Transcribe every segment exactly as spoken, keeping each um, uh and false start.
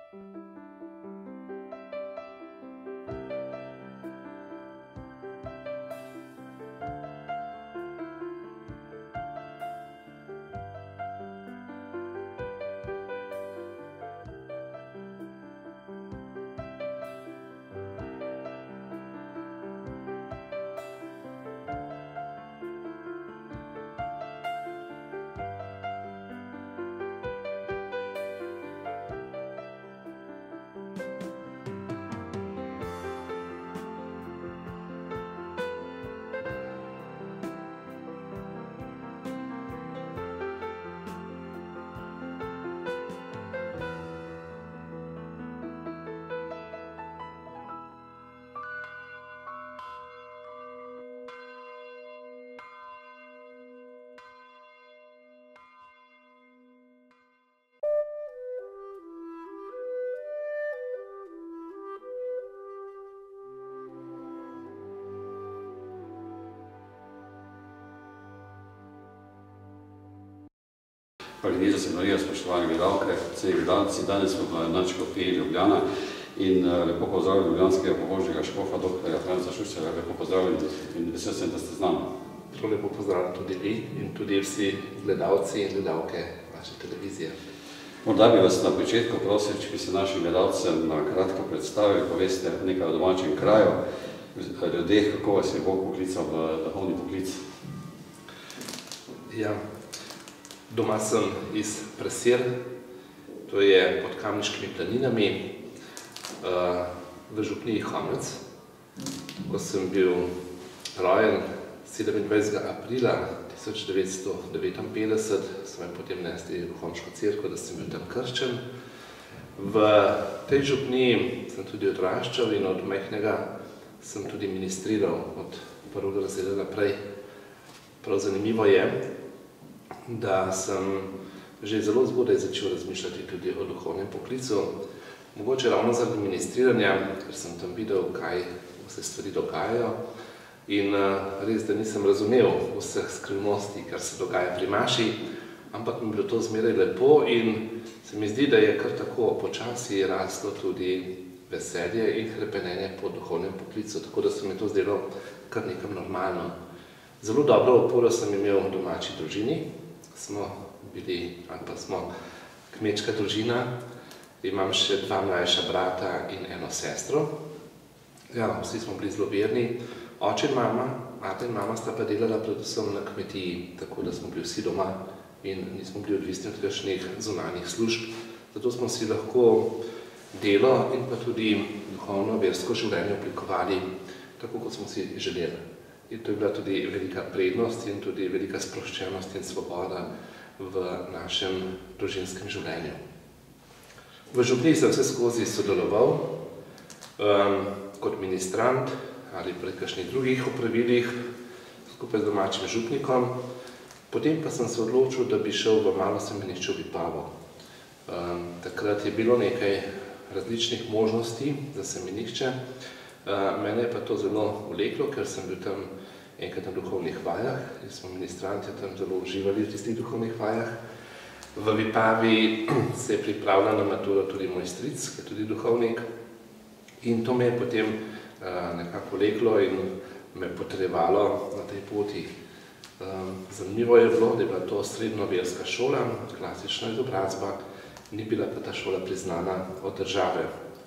Hvala lepa, da se Marija, spoštovane gledalke, vsi gledalci. Danes smo v nadškofiji Ljubljana in lepo pozdravljam ljubljanskega pobožnega škofa, doktorja Franca Šušterja. Lepo pozdravljam in vesel sem, da ste z nami. Prav lepo pozdravljam tudi vi in tudi vsi gledalci in gledalke vaše televizije. Morda bi vas na začetku prosil, če bi se našim gledalcem kratko predstavili, poveste nekaj o domačem kraju, ljudeh, kako vas je Bog poklical v duhovni poklic. Ja. Doma sem iz Presir, to je pod Kamniškimi planinami, v župniji Hamlec. Ko sem bil rojen sedemindvajsetega aprila tisoč devetsto devetinpetdeset, so me potem nesli v Homško cerkev, da sem bil tam krščen. V tej župniji sem tudi odraščal in od majhnega sem tudi ministriral od prvega razreda naprej. Prav zanimivo je, da sem že zelo zgodaj začel razmišljati tudi o duhovnem poklicu. Mogoče ravno zaradi ministriranja, ker sem tam videl, kaj vse stvari dogajajo. In res, da nisem razumel vseh skrivnosti, kar se dogaja pri maši, ampak mi je bilo to zmeraj lepo in se mi zdi, da je kar tako počasi raslo tudi veselje in hrepenenje po duhovnem poklicu, tako da se mi to zdelo kar nekam normalno. Zelo dobro oporo sem imel v domači družini. Smo bili, ali pa smo kmečka družina, imam še dva mlajša brata in eno sestro. Ja, vsi smo bili zelo verni. Oče in mama, ata in mama sta pa delala predvsem na kmetiji, tako da smo bili vsi doma in nismo bili odvisni od kakšnih zunanjih služb. Zato smo si lahko delo in pa tudi duhovno versko življenje oblikovali tako, kot smo si želeli. In to je bila tudi velika prednost in tudi velika sproščenost in svoboda v našem družinskem življenju. V župniji sem vse skozi sodeloval um, kot ministrant ali pri kakšnih drugih opravilih skupaj z domačim župnikom. Potem pa sem se odločil, da bi šel v malo semenišče v Vipavo. Um, takrat je bilo nekaj različnih možnosti za semenišče. Uh, mene je pa to zelo vleklo, ker sem bil tam enkrat na duhovnih vajah in smo ministranti tam zelo uživali v tistih duhovnih vajah. V Vipavi se je pripravljal na maturo tudi moj stric, ki je tudi duhovnik. In to me je potem uh, nekako vleklo in me potrebovalo na tej poti. Um, zanimivo je bilo, da je bila to srednjoverska šola, klasična izobrazba, ni bila pa ta šola priznana od države.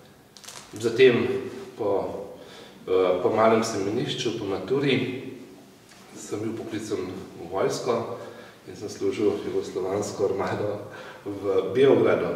Zatem po Po malem semenišču, po maturi, sem bil poklican v vojsko in sem služil jugoslovansko armado v Beogradu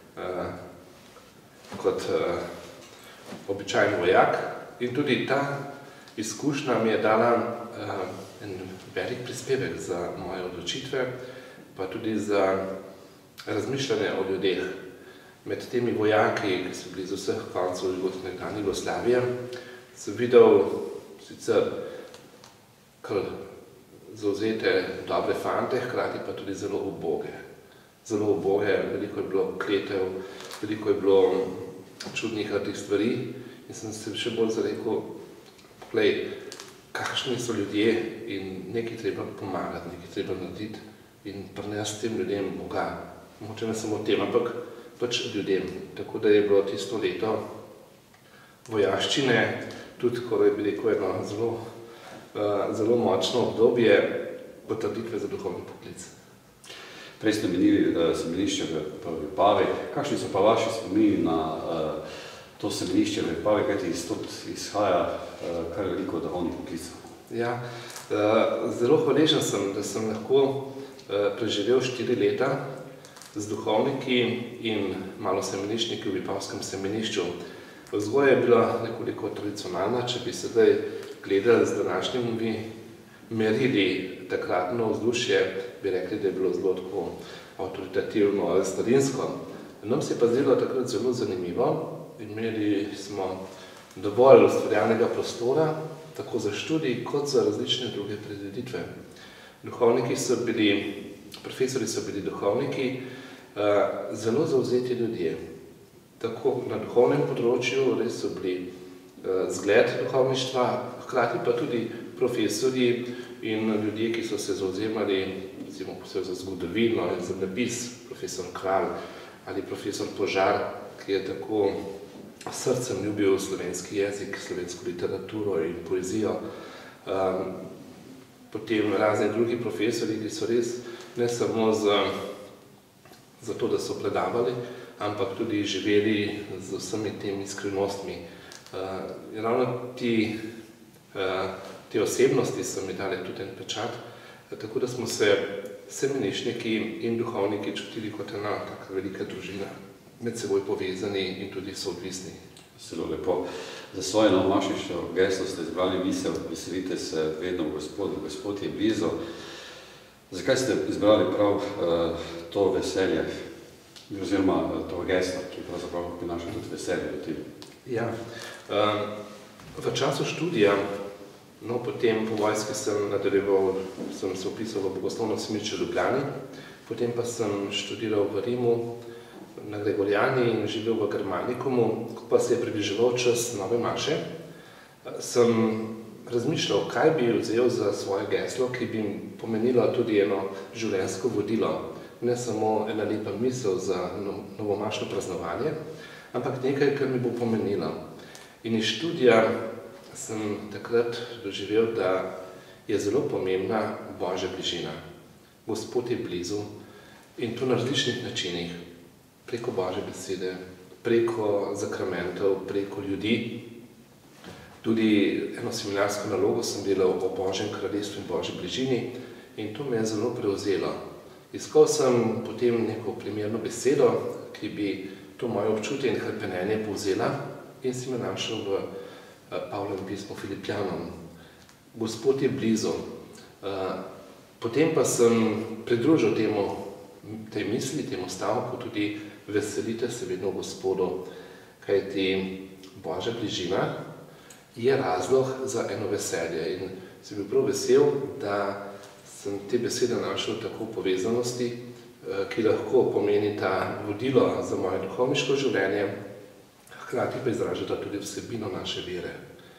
kot običajen vojak. In tudi ta izkušnja mi je dala en velik prispevek za moje odločitve, pa tudi za razmišljanje o ljudeh. Med temi vojaki, ki so bili z vseh koncev nekdanje Jugoslavije, sem videl sicer kar zavzete dobre fante, hkrati pa tudi zelo uboge. Zelo uboge, veliko je bilo kletev, veliko je bilo čudnih rdih stvari in sem se še bolj zarekel, poglej, kakšni so ljudje in nekaj treba pomagati, nekaj treba narediti in prinesti tem ljudem Boga. Mogoče ne samo tem, ampak pač ljudem. Tako da je bilo tisto leto vojaščine tudi, ko je bi rekel, eno zelo, uh, zelo močno obdobje potrditve za duhovni poklic. Prej ste menili uh, semenišče v, v Vipavi. Kakšni so pa vaši spomini na uh, to semenišče v Vipavi, kajti iz tod izhaja uh, kar veliko duhovnih poklicov? Ja, uh, zelo hvaležen sem, da sem lahko uh, preživel štiri leta z duhovniki in malo semeniščniki v Vipavskem semenišču. Vzgoja je bila nekoliko tradicionalna, če bi sedaj gledali z današnjimi merili takratno vzdušje, bi rekli, da je bilo zelo tako avtoritativno ali starinsko. Nam se je pa zdelo takrat zelo zanimivo. Imeli smo dovolj ustvarjalnega prostora, tako za študij, kot za različne druge prireditve. Duhovniki so bili, profesori so bili duhovniki, zelo zavzeti ljudje. Tako na duhovnem področju res so bili zgled duhovništva, hkrati pa tudi profesorji in ljudje, ki so se zavzemali, recimo za zgodovino in zemljepis, profesor Kralj ali profesor Požar, ki je tako srcem ljubil slovenski jezik, slovensko literaturo in poezijo. Potem razni drugi profesori, ki so res ne samo za, za to, da so predavali, ampak tudi živeli z vsemi temi skrivnostmi. Uh, ravno ti, uh, te osebnosti so mi dali tudi en pečat, uh, tako da smo se semeniščniki in duhovniki čutili kot ena taka velika družina, med seboj povezani in tudi soodvisni. Zelo lepo. Za svoje novomajšniško geslo ste izbrali misel, veselite se vedno Gospod, Gospod je blizu. Zakaj ste izbrali prav uh, to veselje? Oziroma to geslo, ki pravzaprav prinaša tudi veselje do tega. Ja, v času študija, no potem po vojski sem nadaljeval, sem se vpisal v Bogoslovno semenišče v Ljubljani, potem pa sem študiral v Rimu na Gregorijani in živel v Germanikumu, ko pa se je približeval čas nove maše, sem razmišljal, kaj bi vzel za svoje geslo, ki bi pomenilo tudi eno življenjsko vodilo. Ne samo ena lepa misel za novomašno praznovanje, ampak nekaj, kar mi bo pomenilo. In iz študija sem takrat doživel, da je zelo pomembna Božja bližina. Gospod je blizu in to na različnih načinih. Preko Božje besede, preko zakramentov, preko ljudi. Tudi eno seminarsko nalogo sem delal o Božjem kraljestvu in Božji bližini in to me je zelo prevzelo. Iskal sem potem neko primerno besedo, ki bi to moje občutje in hrepenenje povzela in si me našel v Pavlovem pismu Filipljanom. Gospod je blizu. Potem pa sem pridružil temu, tej misli, temu stavku tudi veselite se vedno Gospodu, kajti Božja bližina je razlog za eno veselje in sem bil prav vesel, da sem te besede našel tako v povezanosti, ki lahko pomenita vodilo za moje duhovniško življenje, hkrati pa izražata tudi vsebino naše vere.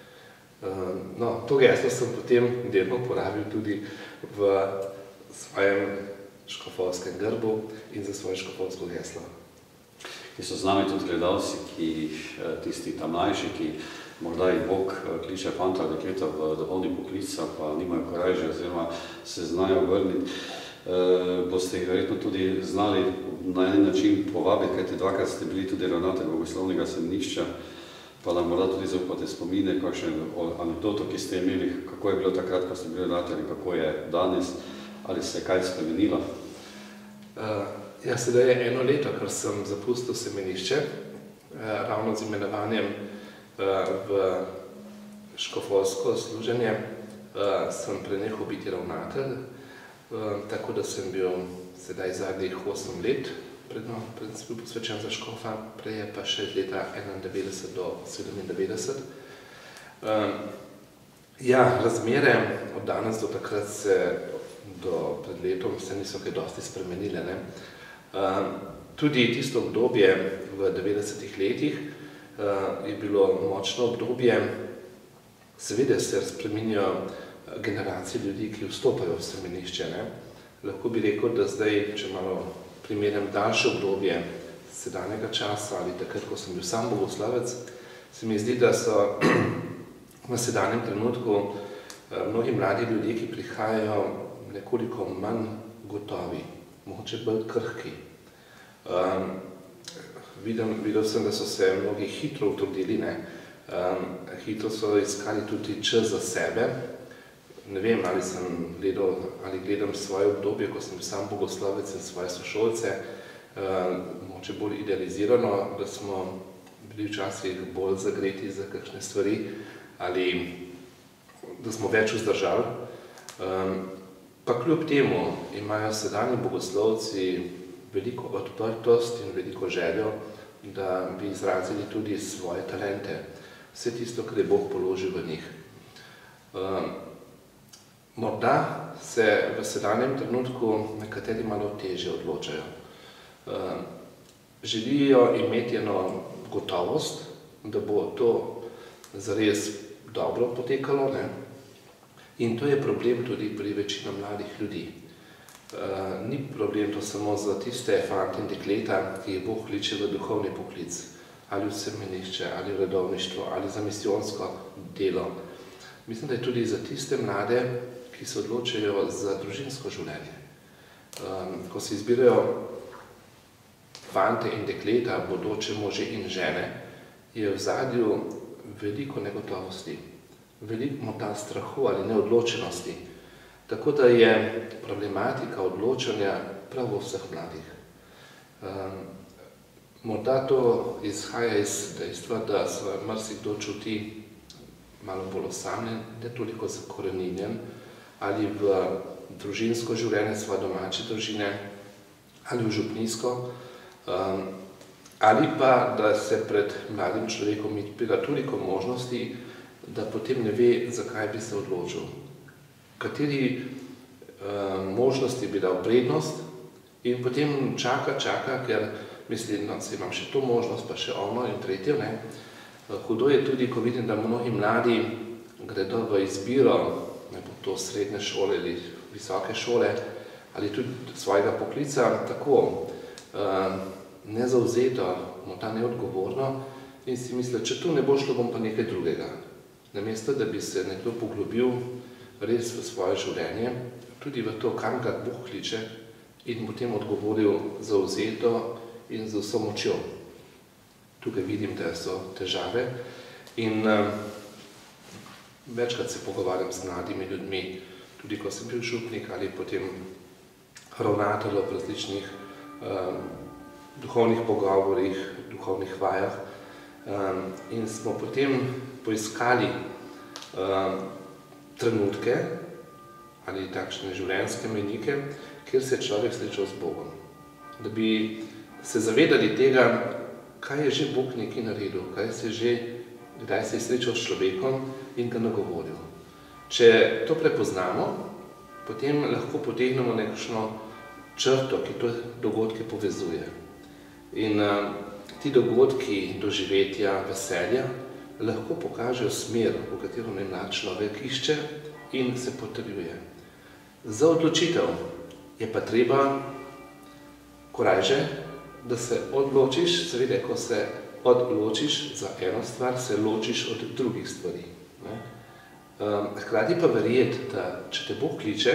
No, to geslo sem potem delno uporabil tudi v svojem škofovskem grbu in za svoje škofovsko geslo. Ki so z nami tudi gledalci, ki tisti tam mlajši, ki morda jih Bog kliče fanta ali dekleta v duhovni poklic, pa nimajo korajže oziroma se znajo vrniti. E, boste jih verjetno tudi znali na en način povabiti, kajti dvakrat ste bili tudi ravnatelj Bogoslovnega semenišča, pa nam morda tudi zaupate spomine, kakšen anekdoto, ki ste imeli, kako je bilo takrat, ko ste bili ravnatelj in kako je danes, ali se je kaj spremenilo? Uh, ja, sedaj je eno leto, ker sem zapustil semenišče, uh, ravno z imenovanjem v škofovsko služenje, sem prenehal biti ravnatelj, tako da sem bil sedaj zadnjih osem let, predno, predno sem bil posvečen za škofa, prej je pa še iz leta enaindevetdeset do sedemindevetdeset. Ja, razmere od danes do takrat se, do pred letom, se niso kaj dosti spremenile, ne. Tudi tisto obdobje v devetdesetih letih je bilo močno obdobje. Seveda se spreminjajo generacije ljudi, ki vstopajo v semenišče. Ne? Lahko bi rekel, da zdaj, če malo primerjam daljše obdobje, sedanjega časa ali takrat, ko sem bil sam bogoslovec, se mi zdi, da so v sedanjem trenutku mnogi mladi ljudje, ki prihajajo, nekoliko manj gotovi, mogoče bolj krhki. Um, videl, videl sem, da so se mnogi hitro utrudili, ne? Um, hitro so iskali tudi čas za sebe. Ne vem, ali sem gledal, ali gledam svoje obdobje, ko sem sam bogoslovec in svoje sošolce, um, mogoče bolj idealizirano, da smo bili včasih bolj zagreti za kakšne stvari, ali da smo več vzdržali. Um, pa kljub temu imajo sedanji bogoslovci veliko odprtost in veliko željo, da bi izrazili tudi svoje talente, vse tisto, kar je Bog položil v njih. Um, morda se v sedanjem trenutku nekateri malo težje odločajo. Um, želijo imeti eno gotovost, da bo to zares dobro potekalo, ne? In to je problem tudi pri večino mladih ljudi. Uh, ni problem to samo za tiste fante in dekleta, ki jih Bog kliče v duhovni poklic, ali v semenišče, ali v redovništvo, ali za misijonsko delo. Mislim, da je tudi za tiste mlade, ki se odločajo za družinsko življenje. Um, ko se izbirajo fante in dekleta, bodoče može in žene, je v zadju veliko negotovosti, veliko morda strahu ali neodločenosti. Tako da je problematika odločanja prav v vseh mladih. Um, morda to izhaja iz dejstva, da se marsikdo čuti malo bolj osamljen, ne toliko zakoreninjen, ali v družinsko življenje svoje domače družine, ali v župnijsko, um, ali pa, da se pred mladim človekom odpira toliko možnosti, da potem ne ve, zakaj bi se odločil. Kateri um, možnosti bi dal prednost in potem čaka, čaka, ker misli, no, se imam še to možnost, pa še ono in tretjo, ne. Hudo je tudi, ko vidim, da mnogi mladi gredo v izbiro, ne bo to srednje šole ali visoke šole, ali tudi svojega poklica, tako um, nezavzeto, morda neodgovorno in si misli, če tu ne bo šlo, bom pa nekaj drugega. Namesto, da bi se nekdo poglobil res v svoje življenje, tudi v to, kam ga Bog kliče in potem odgovoril zavzeto in z vso močjo. Tukaj vidim, da so težave in um, večkrat se pogovarjam z mladimi ljudmi, tudi ko sem bil župnik ali potem ravnatelj v različnih um, duhovnih pogovorih, duhovnih vajah um, in smo potem poiskali um, trenutke ali takšne življenjske menike, kjer se je človek srečal z Bogom. Da bi se zavedali tega, kaj je že Bog nekaj naredil, kaj se že, kdaj se je srečal s človekom in ga nagovoril. Če to prepoznamo, potem lahko potegnemo nekakšno črto, ki to dogodke povezuje. In uh, ti dogodki doživetja, veselja, lahko pokažejo smer, v katero naj mlad človek išče in se potrjuje. Za odločitev je pa treba korajže, da se odločiš, seveda, ko se odločiš za eno stvar, se ločiš od drugih stvari. Ne? Hkrati pa verjeti, da če te Bog kliče,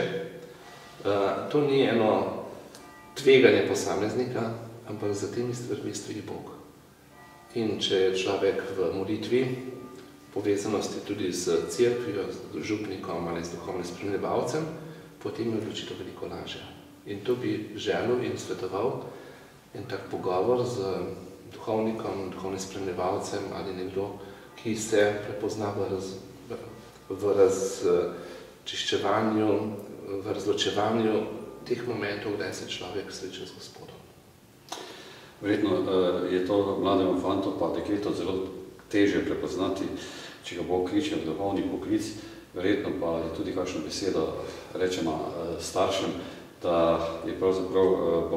to ni eno tveganje posameznika, ampak za temi stvarmi stoji Bog. In če je človek v molitvi, povezanosti tudi z cerkvijo, z župnikom ali z duhovnim spremljevalcem, potem je odločitev veliko lažja. In to bi želel in svetoval en tak pogovor z duhovnikom, duhovnim spremljevalcem ali nekdo, ki se prepozna v, raz, v razčiščevanju, v razločevanju teh momentov, kdaj se človek sreča z Gospodom. Verjetno je to mlademu fantu pa dekletu zelo težje prepoznati, če ga Bog kliče v duhovni poklic. Verjetno pa je tudi kakšno besedo rečemo staršem, da je pravzaprav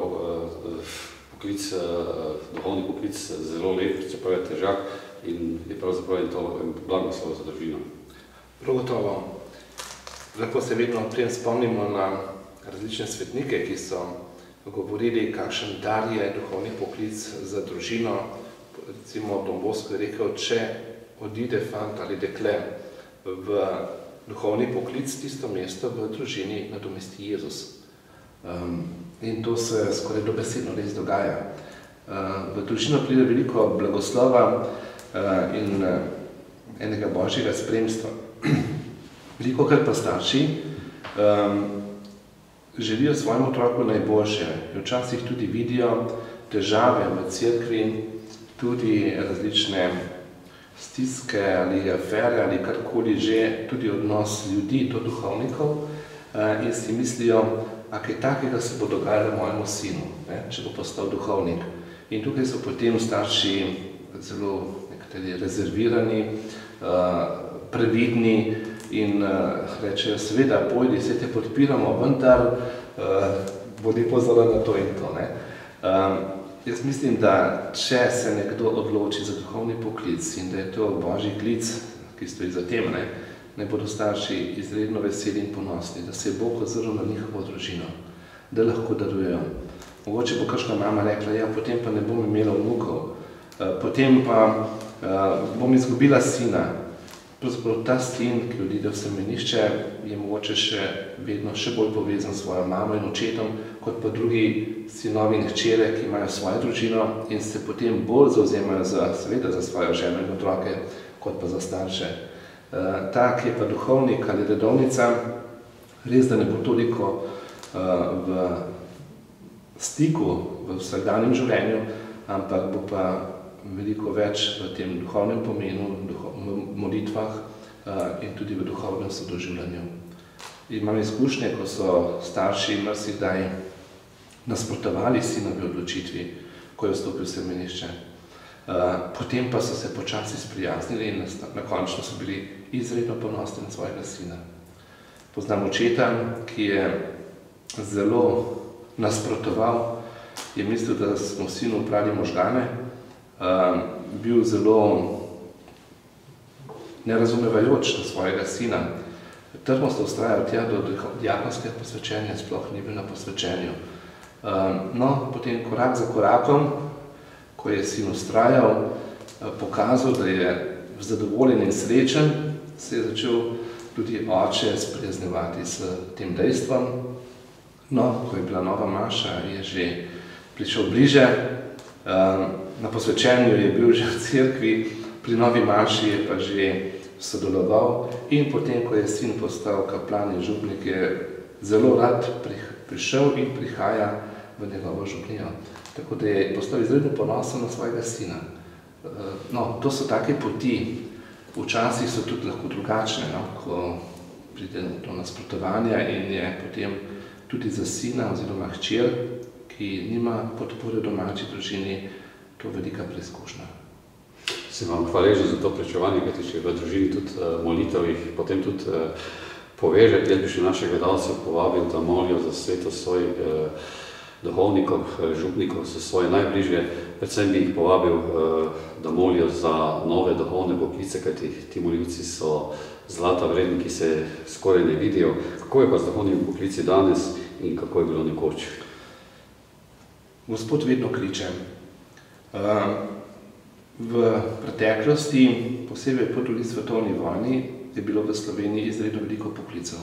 poklic, duhovni poklic zelo lep, čeprav je težak in je pravzaprav in to blagoslov za družino. Prav gotovo. Lahko se vedno pri tem spomnimo na različne svetnike, ki so govorili, kakšen dar je duhovni poklic za družino. Recimo Don Bosco je rekel, če odide fant ali dekle v duhovni poklic, tisto mesto v družini nadomesti Jezus. Um, in to se skoraj dobesedno res dogaja. Uh, v družino pride veliko blagoslova uh, in uh, enega božjega spremstva. Velikokrat pa starši um, želijo svojemu otroku najboljše. Včasih tudi vidijo težave v cerkvi, tudi različne stiske ali afere ali karkoli že, tudi odnos ljudi do duhovnikov uh, in si mislijo, a kaj takega se bo dogajalo mojemu sinu, ne, če bo postal duhovnik. In tukaj so potem starši zelo nekateri rezervirani, uh, previdni in uh, rečejo, seveda, pojdi, se te podpiramo, vendar uh, bodi pozorna na to in to. Ne. Um, jaz mislim, da če se nekdo odloči za duhovni poklic in da je to božji klic, ki stoji za tem, ne, ne bodo starši izredno veseli in ponosni, da se je Bog ozrl na njihovo družino, da lahko darujejo. Mogoče bo kakšna mama rekla, ja, potem pa ne bom imela vnukov, potem pa uh, bom izgubila sina. Pravzaprav ta sin, ki odide v semenišče, je mogoče še vedno še bolj povezan s svojo mamo in očetom, kot pa drugi sinovi in hčere, ki imajo svojo družino in se potem bolj zavzemajo za, seveda za svojo ženo in otroke, kot pa za starše. Uh, ta, ki je pa duhovnik ali redovnica, res, da ne bo toliko uh, v stiku v vsakdanjem življenju, ampak bo pa veliko več v tem duhovnem pomenu, duho, v molitvah uh, in tudi v duhovnem sodoživljanju. Imam izkušnje, ko so starši marsikdaj nasprotovali sinovi odločitvi, ko je vstopil v semenišče. Uh, potem pa so se počasi sprijaznili in na končno so bili izredno ponosni na svojega sina. Poznam očeta, ki je zelo nasprotoval, je mislil, da smo sinu uprali možgane, uh, bil zelo nerazumevajoč na svojega sina. Trdno sta vztrajal tja do diakonskega posvečenja, sploh ni bil na posvečenju. Uh, no, potem korak za korakom, ko je sin vztrajal, pokazal, da je zadovoljen in srečen, se je začel tudi oče sprijaznevati s tem dejstvom. No, ko je bila nova maša, je že prišel bliže. Na posvečenju je bil že v cerkvi, pri novi maši je pa že sodeloval in potem, ko je sin postal kaplan in župnik, je zelo rad prišel in prihaja v njegovo župnijo. Tako da je postal izredno ponosen na svojega sina. No, to so take poti. Včasih so tudi lahko drugačne, no, ko pride do nasprotovanja in je potem tudi za sina oziroma hčer, ki nima podpore v domači družini, to velika preizkušnja. Sem vam hvaležen za to pričevanje, kajti če v družini tudi uh, molitev jih potem tudi uh, poveže. Jaz bi še naše gledalce povabil, da molijo za svetost svojih uh, duhovnikov, župnikov, za svoje najbližje. Predvsem bi jih povabil, da molijo za nove duhovne poklice, kajti ti molivci so zlata vredni, ki se skoraj ne vidijo. Kako je pa z duhovnimi poklici danes in kako je bilo nekoč? Gospod vedno kliče. V preteklosti, posebej po drugi svetovni vojni, je bilo v Sloveniji izredno veliko poklicev.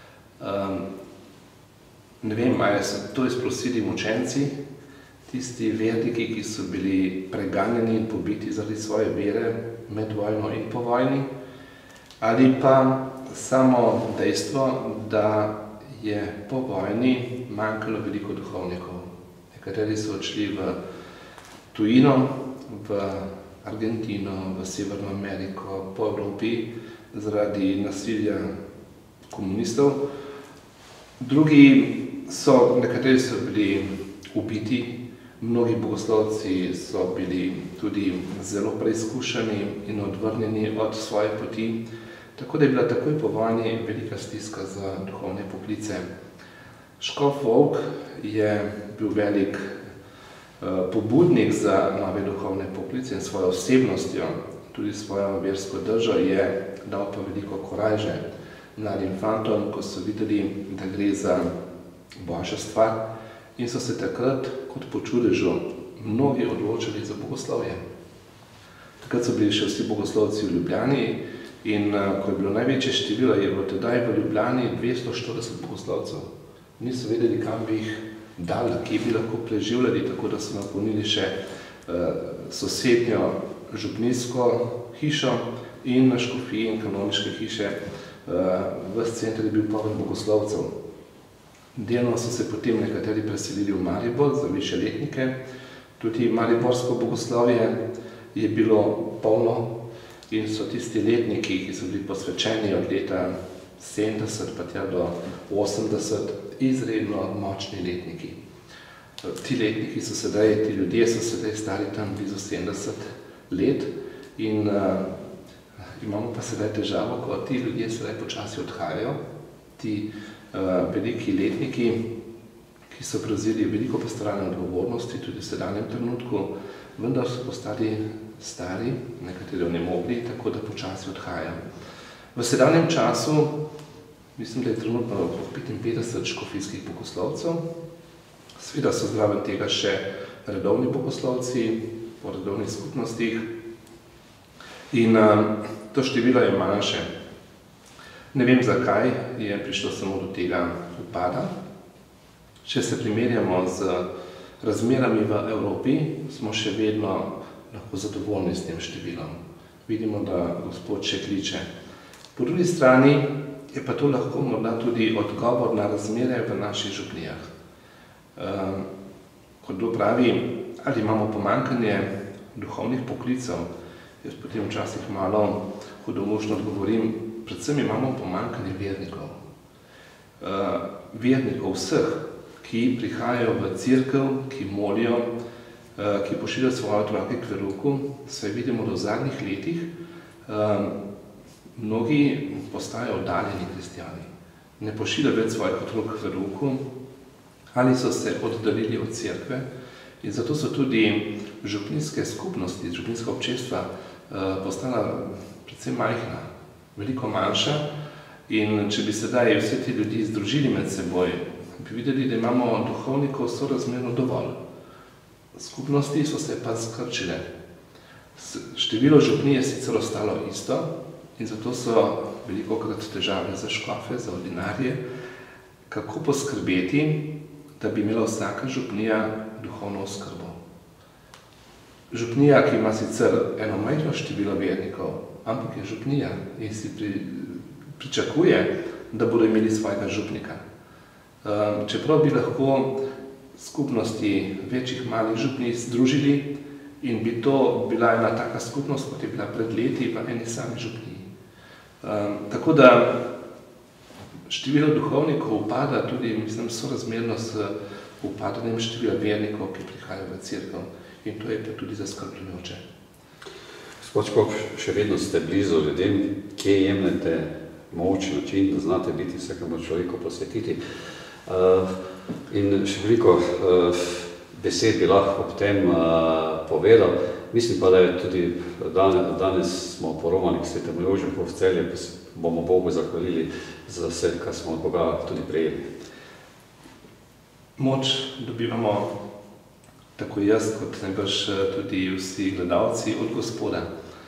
Ne vem, ali so to izprosili mučenci, tisti verniki, ki so bili preganjeni in pobiti zaradi svoje vere med vojno in po vojni, ali pa samo dejstvo, da je po vojni manjkalo veliko duhovnikov. Nekateri so odšli v tujino, v Argentino, v Severno Ameriko, po Evropi zaradi nasilja komunistov. Drugi so, nekateri so bili ubiti, mnogi bogoslovci so bili tudi zelo preizkušeni in odvrnjeni od svoje poti, tako da je bila takoj po vojni velika stiska za duhovne poklice. Škof Volk je bil velik uh, pobudnik za nove duhovne poklice in svojo osebnostjo, tudi svojo versko držo je dal pa veliko korajže mladim fantom, ko so videli, da gre za božjo stvar in so se takrat kot po čudežu mnogi odločili za bogoslovje. Takrat so bili še vsi bogoslovci v Ljubljani in ko je bilo največje število, je bilo tedaj v Ljubljani dvesto štirideset bogoslovcev. Niso vedeli, kam bi jih dali, kje bi lahko preživljali, tako da so napolnili še sosednjo župnijsko hišo in na škofiji in kanoniške hiše. Ves center je bil poln bogoslovcev. Delno so se potem nekateri preselili v Maribor za višje letnike. Tudi mariborsko bogoslovje je bilo polno in so tisti letniki, ki so bili posvečeni od leta sedemdeset pa tja do osemdeset, izredno močni letniki. Ti letniki so sedaj, ti ljudje so sedaj stari tam blizu sedemdeset let in uh, imamo pa sedaj težavo, ko ti ljudje sedaj počasi odhajajo, ti uh, veliki letniki, ki so prevzeli veliko pastoralne odgovornosti tudi v sedanjem trenutku, vendar so postali stari, nekateri onemogli, tako da počasi odhajajo. V sedanjem času, mislim, da je trenutno okrog petinpetdeset škofijskih bogoslovcev, seveda so zraven tega še redovni bogoslovci po redovnih skupnostih in uh, to število je manjše. Ne vem, zakaj je prišlo samo do tega upada. Če se primerjamo z razmerami v Evropi, smo še vedno lahko zadovoljni s tem številom. Vidimo, da Gospod še kliče. Po drugi strani je pa to lahko morda tudi odgovor na razmere v naših župnijah. Uh, kot kdo pravi, ali imamo pomanjkanje duhovnih poklicev, jaz potem včasih malo hudomušno odgovorim, predvsem imamo pomanjkanje vernikov. Uh, vernikov vseh, ki prihajajo v cerkev, ki molijo, uh, ki pošiljajo svoje otroke k verouku, saj vidimo, da v zadnjih letih uh, mnogi postajajo oddaljeni kristjani. Ne pošiljajo več svojih otrok k verouku, ali so se oddaljili od cerkve in zato so tudi župnijske skupnosti, župnijska občestva postala predvsem majhna, veliko manjša in če bi sedaj vse ti ljudi združili med seboj, bi videli, da imamo duhovnikov sorazmerno dovolj. Skupnosti so se pa skrčile. Število župnij je sicer ostalo isto in zato so velikokrat težave za škofe, za ordinarje, kako poskrbeti, da bi imela vsaka župnija duhovno oskrbo. Župnija, ki ima sicer eno majhno število vernikov, ampak je župnija in si pri, pričakuje, da bodo imeli svojega župnika. Um, čeprav bi lahko skupnosti večjih malih župnij združili in bi to bila ena taka skupnost, kot je bila pred leti v eni sami župniji. Um, tako da število duhovnikov upada tudi, mislim, sorazmerno s upadanjem števila vernikov, ki prihajajo v cerkev. In to je pa tudi zaskrbljujoče. Gospod Škof, še vedno ste blizu ljudem, kje jemljete moč, način, da znate biti vsakemu človeku posvetiti. Uh, in še veliko uh, besed bi lahko ob tem uh, povedal. Mislim pa, da je tudi danes, danes smo poromali k svetemu Jožefu v Celje, pa bomo Bogu zahvalili za vse, kar smo od Boga tudi prejeli. Moč dobivamo tako jaz, kot najbrž tudi vsi gledalci od Gospoda.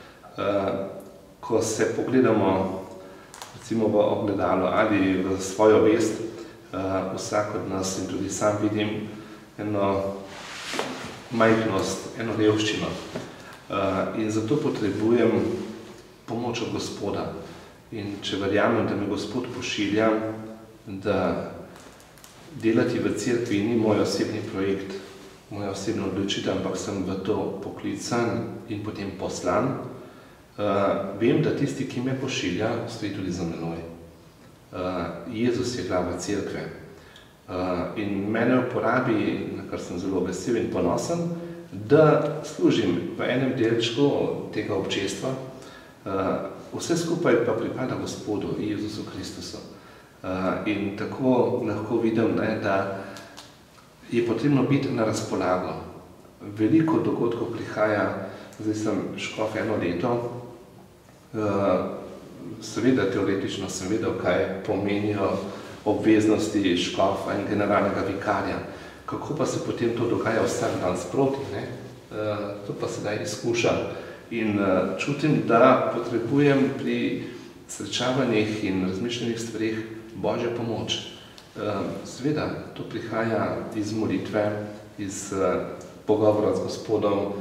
Ko se pogledamo recimo v ogledalo ali v svojo vest, vsak od nas in tudi sam vidim eno majhnost, eno revščino. In zato potrebujem pomoč od Gospoda. In če verjamem, da me Gospod pošilja, da delati v cerkvi ni moj osebni projekt, moja osebna odločitev, ampak sem v to poklican in potem poslan, uh, vem, da tisti, ki me pošilja, stoji tudi za menoj. Uh, Jezus je glava cerkve. Uh, in mene uporabi, na kar sem zelo vesel in ponosen, da služim v enem delčku tega občestva. Uh, vse skupaj pa pripada Gospodu, Jezusu Kristusu. Uh, in tako lahko vidim, ne, da je potrebno biti na razpolago. Veliko dogodkov prihaja, zdaj sem škof eno leto, uh, seveda teoretično sem vedel, kaj pomenijo obveznosti škofa in generalnega vikarja. Kako pa se potem to dogaja vsak dan sproti, ne? To pa sedaj izkušam. In čutim, da potrebujem pri srečavanjih in razmišljenih stvarih Božjo pomoč. Seveda, to prihaja iz molitve, iz pogovora z Gospodom,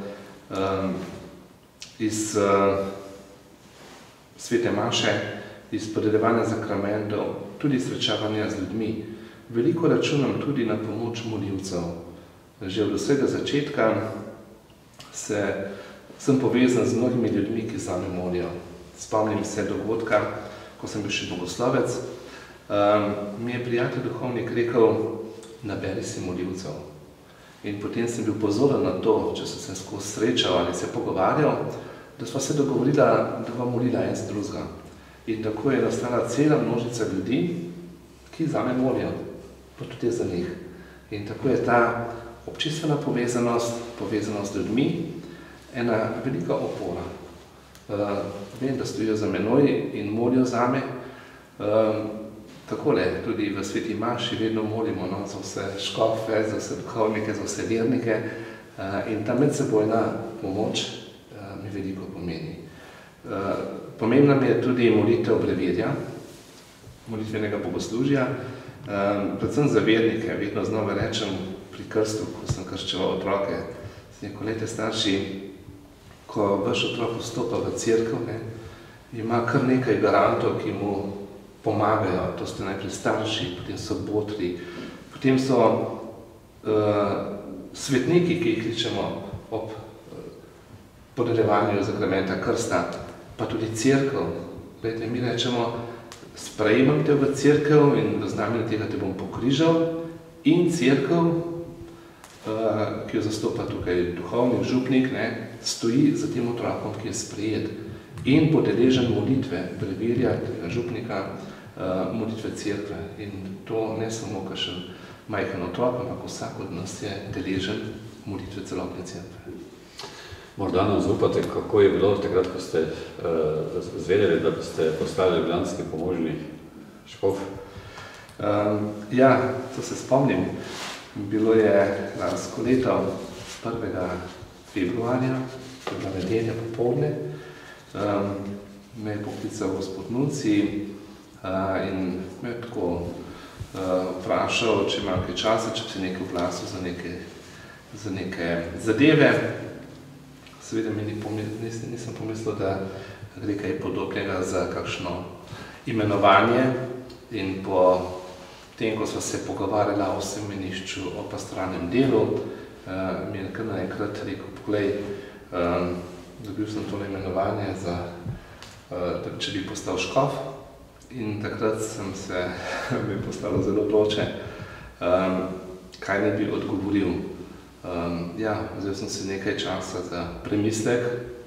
iz svete maše, iz podeljevanja zakramentov, tudi srečavanja z ljudmi. Veliko računam tudi na pomoč molilcev. Že od vsega začetka se, sem povezan z mnogimi ljudmi, ki zame molijo. Spomnim se dogodka, ko sem bil še bogoslovec, um, mi je prijatelj duhovnik rekel, naberi si molilcev. In potem sem bil pozoren na to, če sem se skozi srečal ali se pogovarjal, da sva se dogovorila, da bom molila en z drugega. In tako je nastala cela množica ljudi, ki zame molijo, pa tudi za njih. In tako je ta občistvena povezanost, povezanost z ljudmi, ena velika opora. Uh, vem, da stojijo za menoj in molijo zame. Uh, takole, tudi v sveti maši vedno molimo, no, za vse škofe, za vse duhovnike, za vse vernike. Uh, in ta medsebojna pomoč uh, mi veliko pomeni. Uh, pomembna mi je tudi molitev brevirja, molitvenega bogoslužja. Uh, predvsem za vernike, vedno znova rečem pri krstu, ko sem krščeval otroke, sem rekel, lejte starši, ko vaš otrok vstopa v cerkev, ne, ima kar nekaj garantov, ki mu pomagajo. To ste najprej starši, potem so botri, potem so uh, svetniki, ki jih kličemo ob uh, podeljevanju zakramenta krsta, pa tudi cerkev. Glejte, mi rečemo, sprejemam te v cerkev in v znamenju tega te bom pokrižal, in cerkev, uh, ki jo zastopa tukaj duhovnik, župnik, ne, stoji za tem otrokom, ki je sprejet in podeležen molitve brevirja, tega župnika, uh, molitve cerkve. In to ne samo kakšen majhen otrok, ampak vsak od nas je deležen molitve celotne cerkve. Morda nam zaupate, kako je bilo takrat, ko ste uh, zvedeli, da ste postali ljubljanski pomožni škof? Um, ja, to se spomnim. Bilo je lansko leto prvega februarja, to je bila nedelja popoldne, um, me je poklical gospod Nunci uh, in me je tako uh, vprašal, če imam kaj časa, če bi se nekaj oglasil za neke, za neke zadeve. Seveda mi ni pomisl, nis, nisem pomislil, da gre kaj podobnega za kakšno imenovanje, in po tem, ko sva se pogovarjala o semenišču, o pastoralnem delu, uh, mi je kar naenkrat rekel, poglej, um, dobil sem tole imenovanje, za, uh, da, če bi postal škof, in takrat sem se, mi je postalo zelo vroče, um, kaj ne bi odgovoril. Um, ja, vzel sem se nekaj časa za premislek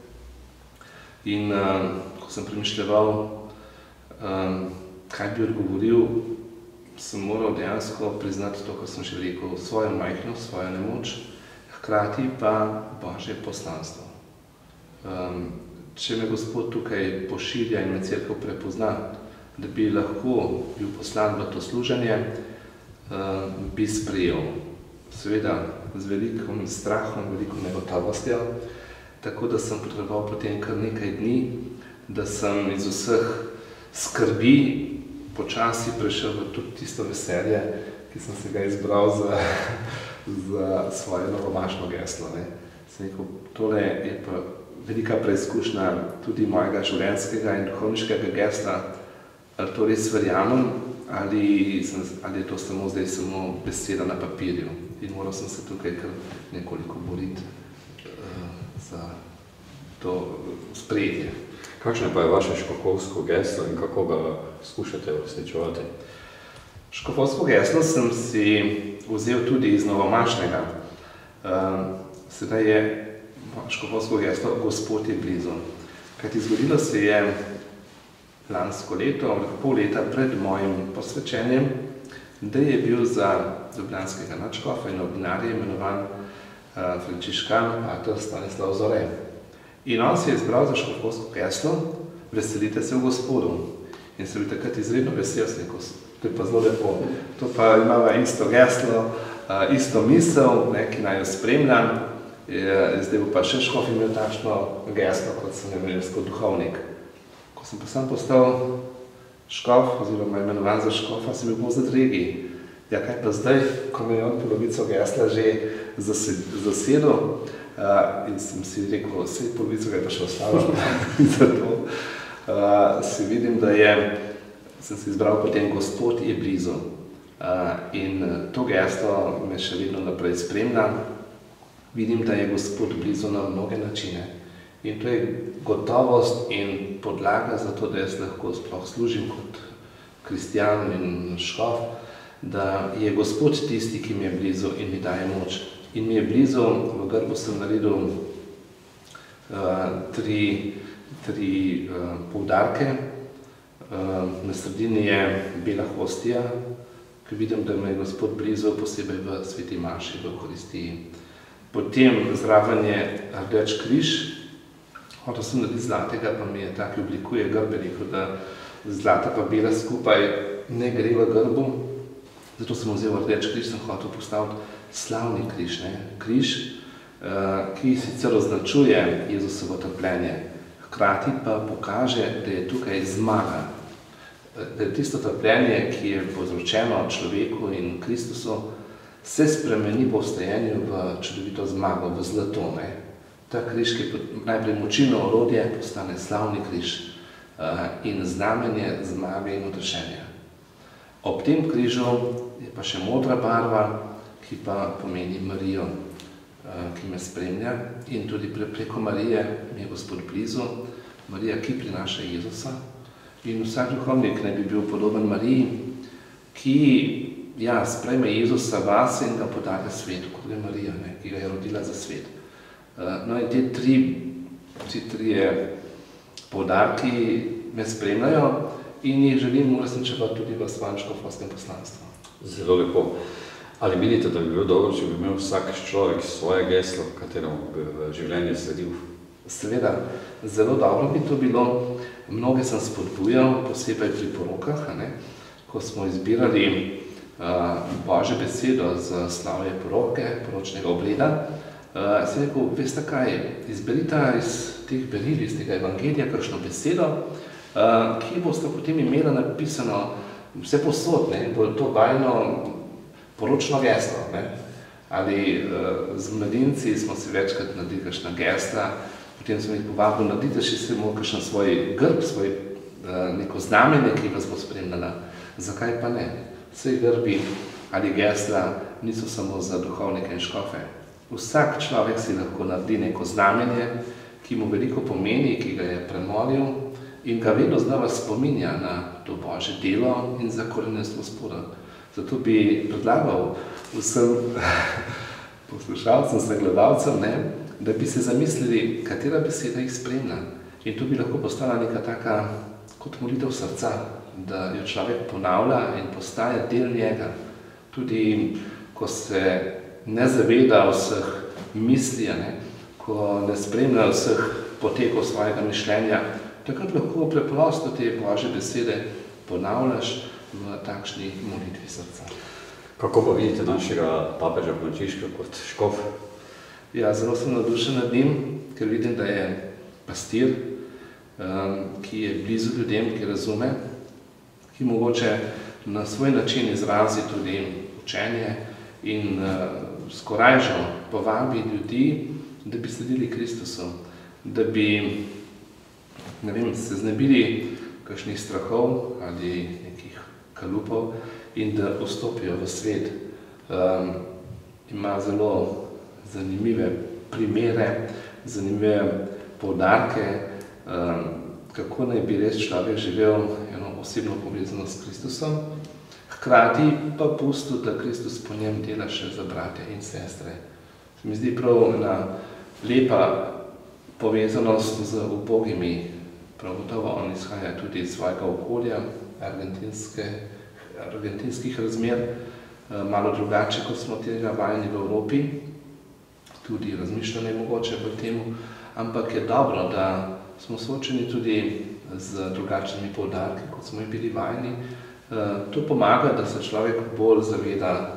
in um, ko sem premišljeval, um, kaj bi odgovoril, sem moral dejansko priznati to, kar sem že rekel, svojo majhnost, svojo nemoč, hkrati pa Božje poslanstvo. Um, če me Gospod tukaj pošilja in me cerkev prepozna, da bi lahko bil poslan v to služenje, um, bi sprejel. Seveda z velikim strahom, veliko negotovostjo, tako da sem potreboval potem kar nekaj dni, da sem iz vseh skrbi počasi prešel v tudi tisto veselje, ki sem se ga izbral za, za svoje novomašno geslo. Ne. Sem rekel, tole je pa velika preizkušnja tudi mojega življenjskega in duhovniškega gesla, ali to res verjamem, ali, sem, ali je to samo zdaj samo beseda na papirju. In moral sem se tukaj kar nekoliko boriti uh, za to sprejetje. Kakšno pa je vaše škofovsko geslo in kako ga skušate uresničevati? Škofovsko geslo sem si vzel tudi iz novomašnega. Uh, sedaj je škofovsko geslo Gospod je blizu. Kajti zgodilo se je lansko leto, pol leta pred mojim posvečenjem, da je bil za ljubljanskega nadškofa in ordinarja imenovan uh, frančiškan pater Stanislav Zore. In on se je izbral za škofovsko geslo Veselite se v Gospodu. In sem bil takrat izredno vesel, to je pa zelo lepo. To pa imava isto geslo, uh, isto misel, ne, ki naj jo spremljam. Zdaj bo pa še škof imel takšno geslo, kot sem imel kot duhovnik. Ko sem pa sam postal škof, oziroma imenovan za škofa, sem bil bolj zadregi. Ja, kaj pa zdaj, ko me je on polovico gesla že zasedel, uh, in sem si rekel, vse polovico ga je pa še ostalo. Zato uh, si vidim, da je, sem si izbral potem Gospod je blizu. Uh, in to geslo me še vedno naprej spremlja. Vidim, da je Gospod blizu na mnoge načine. In to je gotovost in podlaga za to, da jaz lahko sploh služim kot kristjan in škof, da je Gospod tisti, ki mi je blizu in mi daje moč. In mi je blizu, v grbu sem naredil uh, tri, tri uh, poudarke. Uh, na sredini je bela hostija, ki vidim, da me je Gospod blizu, posebej v sveti maši, v Euharistiji. Potem zraven je rdeč križ. Hotel sem narediti zlatega, pa mi je tak oblikuje grbe, rekel, da zlata pa bela skupaj ne gre v grbu. Zato sem vzel rdeč križ, sem hotel postaviti slavni križ, ne? Križ, ki sicer označuje Jezusovo trpljenje, hkrati pa pokaže, da je tukaj zmaga. Da je tisto trpljenje, ki je povzročeno človeku in Kristusu, se spremeni po vstajenju v čudovito zmago, v zlato. Ne? Ta križ, ki je najprej močilno orodje, postane slavni križ in znamenje zmage in odrešenja. Ob tem križu je pa še modra barva, ki pa pomeni Marijo, ki me spremlja. In tudi preko Marije mi je Gospod blizu, Marija, ki prinaša Jezusa. In vsak duhovnik naj bi bil podoben Mariji, ki ja, sprejme Jezusa vase in ga podaja svetu, kot je Marija, ne, ki ga je rodila za svet. No in te tri, vsi trije poudarki me spremljajo in jih želim uresničevati tudi v svojem škofovskem poslanstvu. Zelo lepo. Ali menite, da bi bilo dobro, če bi imel vsak človek svoje geslo, kateremu bi v življenje sledil? Seveda, zelo dobro bi to bilo. Mnoge sem spodbujal, posebej pri porokah, ne, ko smo izbirali uh, Božjo besedo za slavje poroke, poročnega obreda. Uh, sem rekel, veste kaj, izberite iz teh beril, iz tega evangelija, kakšno besedo, uh, ki boste potem imela napisano vse posod, ne, bo to bajno poročno geslo. Ne. Ali uh, z mladinci smo si večkrat naredili kakšna gesla, potem sem jih povabil, naredite še samo kakšen svoj grb, svoj uh, neko znamenje, ki vas bo spremljala. Zakaj pa ne? Vse grbi ali gesla niso samo za duhovnike in škofe. Vsak človek si lahko naredi neko znamenje, ki mu veliko pomeni, ki ga je premolil in ga vedno znova spominja na to Božje delo in zakorenjenost Gospoda. Zato bi predlagal vsem poslušalcem, vsem gledalcem, ne, da bi se zamislili, katera beseda jih spremlja. In to bi lahko postala neka taka kot molitev srca, da jo človek ponavlja in postaja del njega. Tudi ko se ne zaveda vseh misli, ne, ko ne spremlja vseh potekov svojega mišljenja, takrat lahko preprosto te Božje besede ponavljaš v takšni molitvi srca. Kako pa vidite našega papeža Frančiška kot škof? Ja, zelo sem navdušen nad njim, ker vidim, da je pastir, ki je blizu ljudem, ki razume, ki mogoče na svoj način izrazi tudi učenje in skorajžno povabi ljudi, da bi sledili Kristusu, da bi, ne vem, se znebili kakšnih strahov ali nekih kalupov in da vstopijo v svet. Um, ima zelo zanimive primere, zanimive poudarke, um, kako naj bi res človek živel eno osebno povezanost s Kristusom, hkrati pa pustil, da Kristus po njem dela še za bratje in sestre. Se mi zdi prav ena lepa povezanost z ubogimi. Prav gotovo on izhaja tudi iz svojega okolja, argentinske, argentinskih razmer, malo drugače, kot smo tega vajeni v Evropi, tudi razmišljanje mogoče v temu, ampak je dobro, da smo soočeni tudi z drugačnimi poudarki, kot smo bili vajeni. To pomaga, da se človek bolj zaveda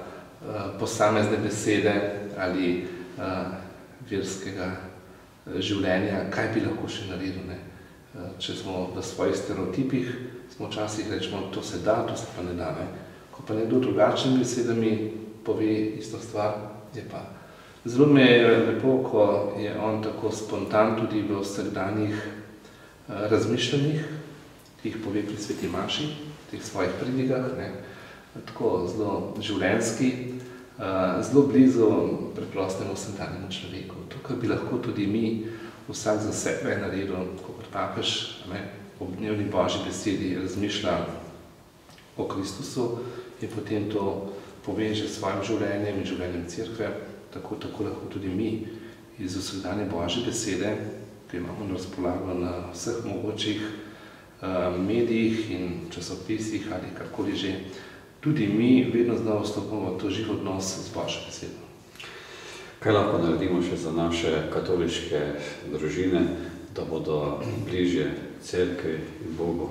posamezne besede ali verskega življenja, kaj bi lahko še naredil. Ne? Če smo v svojih stereotipih, smo včasih rečemo, to se da, to se pa ne da. Ne? Ko pa nekdo drugačnimi besedami pove isto stvar, je pa. Zelo me je lepo, ko je on tako spontan tudi v vsakdanjih razmišljanjih, ki jih pove pri Sveti maši, v teh svojih pridigah, ne? Tako zelo življenjski, zelo blizu preprostemu vsakdanjemu človeku. To, kar bi lahko tudi mi vsak za sebe naredil, kot papež, ob dnevni Božji besedi razmišlja o Kristusu in potem to poveže s svojim življenjem in življenjem cerkve, tako, tako lahko tudi mi iz vsakdanje Božje besede, ki imamo na razpolago na vseh mogočih uh, medijih in časopisih ali karkoli že, tudi mi vedno znova vstopamo v to živ odnos z Božjo besedo. Kaj lahko naredimo še za naše katoliške družine, da bodo bližje cerkvi in Bogu?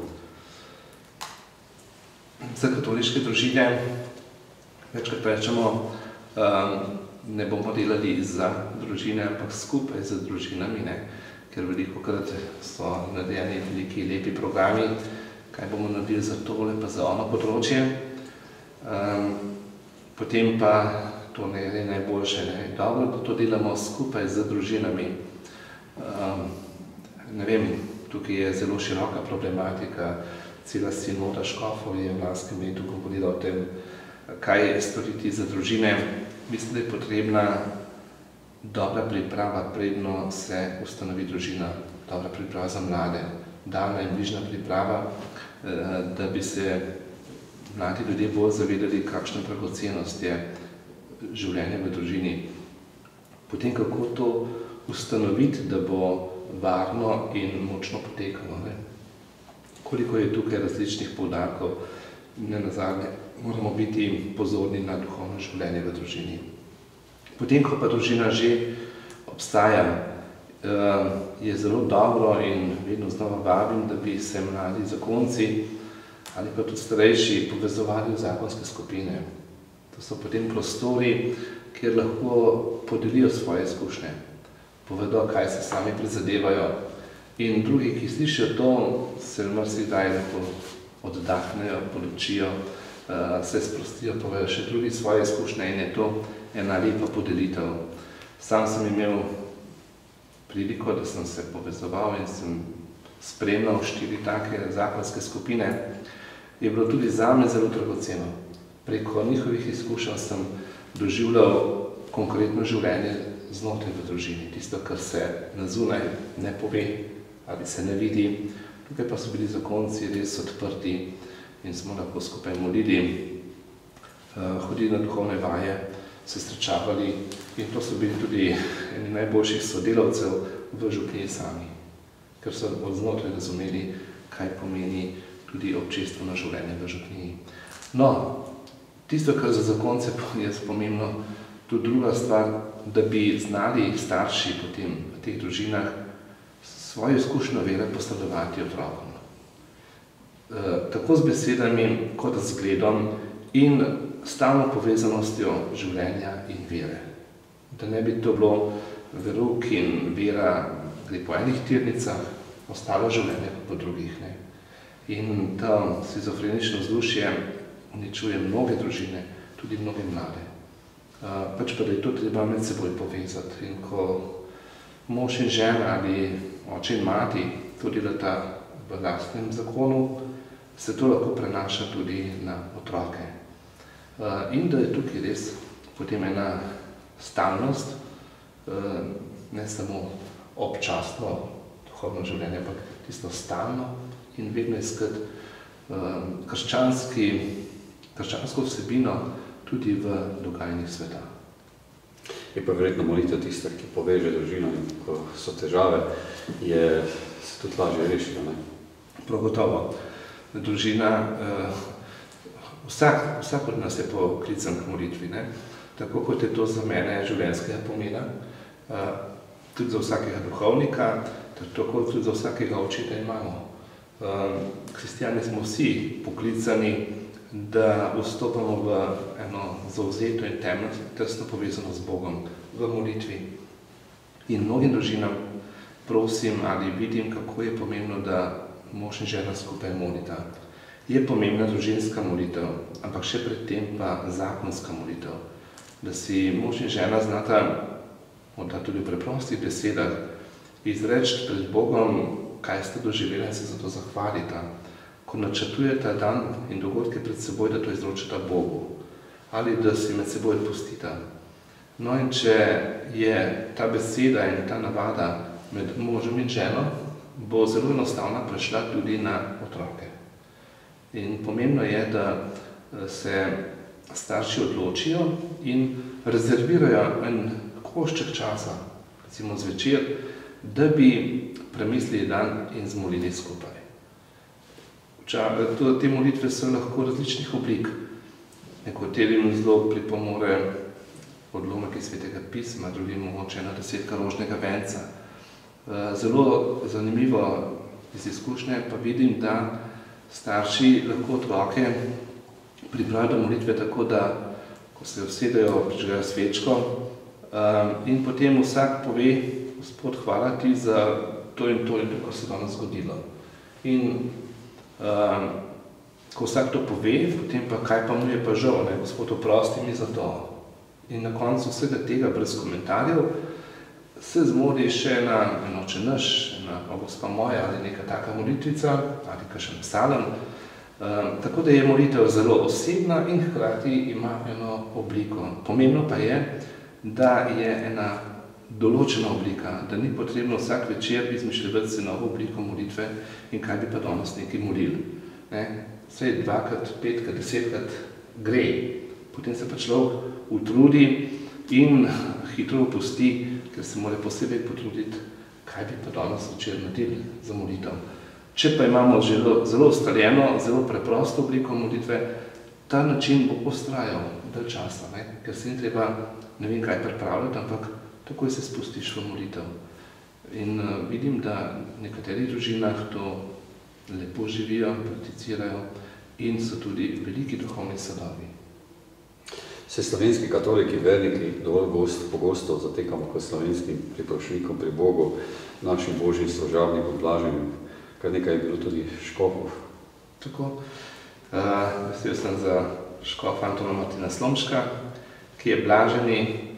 Za katoliške družine večkrat rečemo, ne bomo delali za družine, ampak skupaj z družinami, ne? Ker velikokrat so narejeni veliki lepi programi, kaj bomo naredili za tole pa za ono področje. Potem pa to ne je najboljše. Ne? Dobro, da to delamo skupaj z družinami. Ne vem, tukaj je zelo široka problematika, cela sinoda škofov je v lanskem letu govorila o tem, kaj storiti za družine. Mislim, da je potrebna dobra priprava, predno se ustanovi družina, dobra priprava za mlade, daljna in bližnja priprava, da bi se mladi ljudje bolj zavedali, kakšna dragocenost je življenje v družini. Potem, kako to ustanoviti, da bo varno in močno potekalo. Ne? Koliko je tukaj različnih poudarkov, ne nazadnje, moramo biti pozorni na duhovno življenje v družini. Potem, ko pa družina že obstaja, je zelo dobro in vedno znova vabim, da bi se mladi zakonci ali pa tudi starejši povezovali v zakonske skupine. To so potem prostori, kjer lahko podelijo svoje izkušnje, povedo, kaj se sami prizadevajo. In drugi, ki slišijo to, se marsikdaj lahko oddahnejo, polučijo, se sprostijo, povedo še drugi svoje izkušnje in je to ena lepa podelitev. Sam sem imel priliko, da sem se povezoval in sem spremljal štiri take zakonske skupine. Je bilo tudi zame zelo dragoceno. Preko njihovih izkušenj sem doživljal konkretno življenje znotraj v družini. Tisto, kar se na zunaj ne pove ali se ne vidi. Tukaj pa so bili zakonci res odprti in smo lahko skupaj molili, hodili na duhovne vaje, se srečavali in to so bili tudi eni najboljših sodelavcev v župniji sami, ker so od znotraj razumeli, kaj pomeni tudi občestveno življenje v župniji. No, tisto, kar za zakonce je pomembno, tudi druga stvar, da bi znali starši potem v teh družinah svojo izkušnjo vere posredovati otrokom. Tako z besedami, kot z zgledom in stalno povezanostjo življenja in vere. Da ne bi to bilo verouk in vera gre po enih tirnicah, ostalo življenje pa po drugih. Ne? In ta schizofrenično vzdušje uničuje mnoge družine, tudi mnoge mlade. Pač pa da je to treba med seboj povezati. In ko mož in žena ali oče in mati to delata v lastnem zakonu, se to lahko prenaša tudi na otroke. In da je tukaj res potem ena stalnost, ne samo občasno duhovno življenje, ampak tisto stalno in vedno iskati krščanski, krščansko vsebino tudi v dogajanjih sveta. Je pa verjetno molitev tista, ki poveže družino in ko so težave, je se tudi lažje rešila, ne? Prav gotovo. Družina, vsak, vsak od nas je poklican k molitvi, ne? Tako kot je to za mene življenjskega pomena, tudi za vsakega duhovnika, tako tudi za vsakega očeta in mamo. Kristjani smo vsi poklicani da vstopamo v eno zavzeto in temno, tesno povezano z Bogom v molitvi. In mnogim družinam prosim ali vidim, kako je pomembno, da mož in žena skupaj molita. Je pomembna družinska molitev, ampak še predtem pa zakonska molitev. Da si mož in žena znata, morda tudi v preprostih besedah, izreči pred Bogom, kaj sta doživela in se za to zahvalita. Ko načrtujeta dan in dogodke pred seboj, da to izročita Bogu. Ali da si med seboj odpustita. No in če je ta beseda in ta navada med možem in ženo, bo zelo enostavna prešla tudi na otroke. In pomembno je, da se starši odločijo in rezervirajo en košček časa, recimo zvečer, da bi premislili dan in zmolili skupaj. Te molitve so lahko različnih oblik. Nekoterim zelo pripomore odlomek iz Svetega pisma, drugim mogoče ena desetka rožnega venca. Zelo zanimivo iz izkušnje pa vidim, da starši lahko otroke pripravijo molitve tako, da ko se usedejo, prižgejo svečko in potem vsak pove: Gospod, hvala ti za to in to in to, kar se danes zgodilo. In uh, ko vsak to pove, potem pa kaj pa mu je pa žal, ne? Gospod, oprosti mi za to. In na koncu vsega tega brez komentarjev se zmodi še na en Oče naš, na O Gospa moja ali neka taka molitvica ali kakšen psalem. Uh, tako da je molitev zelo osebna in hkrati ima eno obliko. Pomembno pa je, da je ena določena oblika, da ni potrebno vsak večer izmišljati se novo obliko molitve in kaj bi pa danes nekaj molili. Ne? Vsej dvakrat, petkrat, desetkrat gre, potem se pa človek utrudi in hitro opusti, ker se mora posebej potruditi, kaj bi pa danes večer naredili za molitev. Če pa imamo zelo, zelo ustaljeno, zelo preprosto obliko molitve, ta način bo postrajal dalj časa, ne? Ker se ni treba ne vem kaj pripravljati, ampak takoj se spustiš v molitev. In uh, vidim, da v nekaterih družinah to lepo živijo, prakticirajo in so tudi veliki duhovni sadovi. Se slovenski katoliki, verniki dovolj gost, pogosto zatekamo k slovenskim priprošnjikom pri Bogu, našim božjim služabnikom, blaženim, kar nekaj je bilo tudi škofov. Tako. Uh, vesel sem za škofa Antona Martina Slomška, ki je blaženi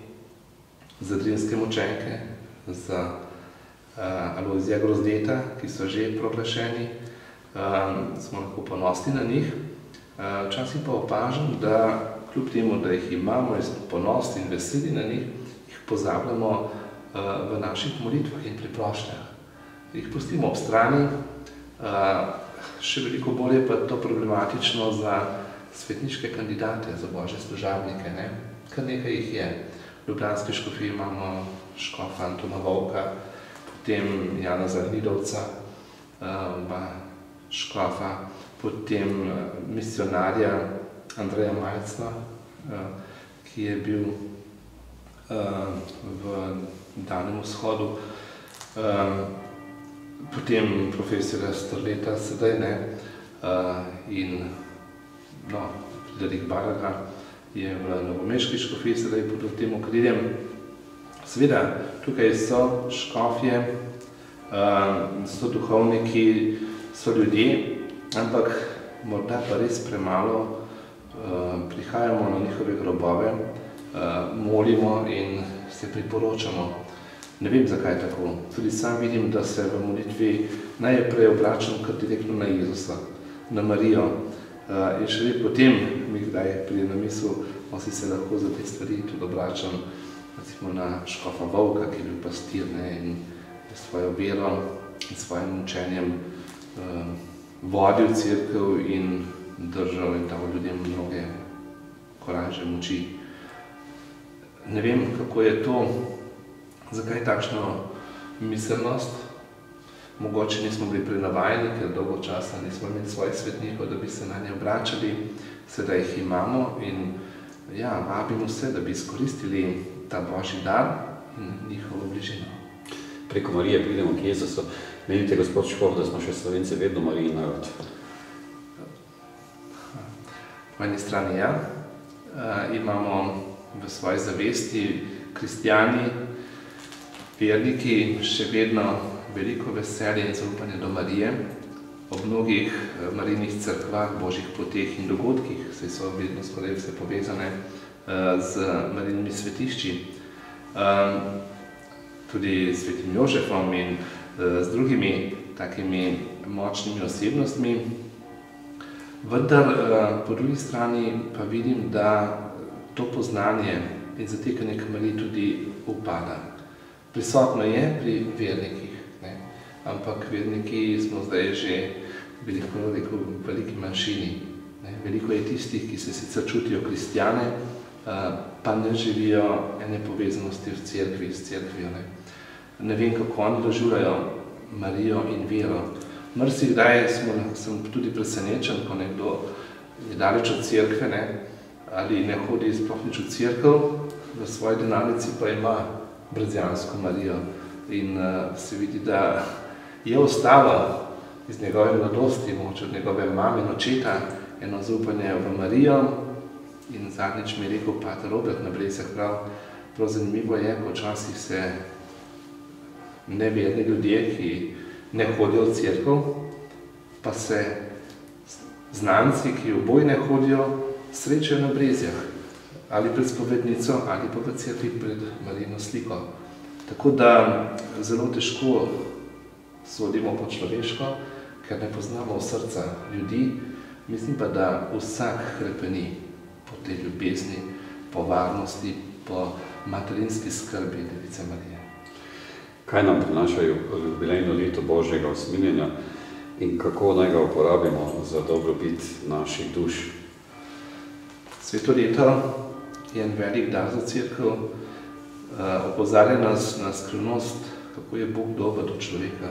za drinske mučenke, za uh, Alojzija Grozdeta, ki so že proglašeni. Uh, smo lahko ponosni na njih. Uh, včasih pa opažam, da kljub temu, da jih imamo in smo ponosni in veseli na njih, jih pozabljamo uh, v naših molitvah in priprošnjah. Jih pustimo ob strani. Uh, še veliko bolje pa to problematično za svetniške kandidate, za božje služabnike. Ne? Kar nekaj jih je. V ljubljanski škofiji imamo škofa Antona Vovka, potem Jana Zagnidovca, uh, škofa, potem uh, misionarja Andreja Majcna, uh, ki je bil uh, v Danem vzhodu, uh, potem profesora Strleta sedaj, ne, uh, in no, Friderik Baraga je v novomeški škofiji sedaj pod tem okriljem. Seveda, tukaj so škofje, uh, so duhovniki, so ljudje, ampak morda pa res premalo uh, prihajamo na njihove grobove, uh, molimo in se priporočamo. Ne vem, zakaj tako. Tudi sam vidim, da se v molitvi najprej obračam kar direktno na Jezusa, na Marijo. Uh, in šele potem mi kdaj pride na misel, si se lahko za te stvari tudi obračam, recimo na škofa Vovka, ki je bil pastir, ne, in je svojo vero in svojim učenjem uh, vodil cerkev in držal in dal ljudem mnoge korajže, moči. Ne vem, kako je to, zakaj takšno miselnost. Mogoče nismo bili prenavajeni, ker dolgo časa nismo imeli svojih svetnikov, da bi se na nje obračali, sedaj jih imamo in ja, vabimo vse, da bi izkoristili ta božji dar in njihovo bližino. Preko Marije pridemo k Jezusu. Menite, gospod škof, da smo še Slovenci vedno Marijin narod? Po eni strani ja, imamo v svoji zavesti kristjani, verniki, še vedno veliko veselje in zaupanje do Marije. Ob mnogih Marijnih cerkvah, božjih poteh in dogodkih, saj so vedno skoraj vse povezane z Marijnimi svetišči, tudi s svetim Jožefom in z drugimi takimi močnimi osebnostmi. Vendar po drugi strani pa vidim, da to poznanje in zatekanje k Mariji tudi upada. Prisotno je pri vernikih, ne? Ampak verniki smo zdaj že bili v veliki manjšini. Ne? Veliko je tistih, ki se sicer čutijo kristjane, pa ne živijo ene povezanosti v cerkvi, s cerkvijo. Ne? Ne vem, kako oni doživljajo Marijo in vero. Marsikdaj sem tudi presenečen, ko nekdo je daleč od cerkve, ne? Ali ne hodi sploh nič v cerkev, v svoji denarnici pa ima Brezjansko Marijo. In se vidi, da je ostalo iz njegove mladosti, mogoče od njegove mame in očeta, eno zaupanje v Marijo. In zadnjič mi je rekel pater Robert na Blesah, prav, prav zanimivo je, ko včasih se neverni ljudje, ki ne hodijo v cerkev, pa se znanci, ki oboj ne hodijo, srečajo na Brezjah, ali pred spovednico, ali pa v cerkvi pred Marijino sliko. Tako da zelo težko sodimo po človeško, ker ne poznamo srca ljudi, mislim pa, da vsak hrepeni po tej ljubezni, po varnosti, po materinski skrbi Device Marije. Kaj nam prinašajo jubilejno leto Božjega usmiljenja in kako naj ga uporabimo za dobrobit naših duš? Sveto leto je en velik dar za cerkev, opozarja nas na skrivnost, kako je Bog dober do človeka.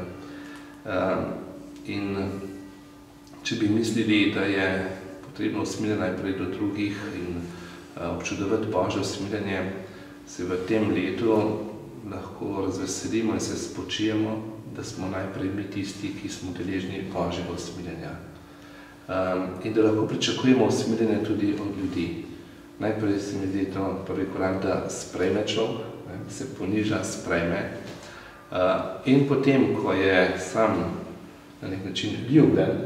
In če bi mislili, da je potrebno usmiljenje najprej do drugih in občudovati Božje usmiljenje, se v tem letu lahko razveselimo in se spočijemo, da smo najprej mi tisti, ki smo deležni Božjega usmiljenja. In da lahko pričakujemo usmiljenje tudi od ljudi. Najprej se mi zdi to prvi korak, da sprejme človek, se poniža, sprejme. In potem, ko je sam na nek način ljubljen,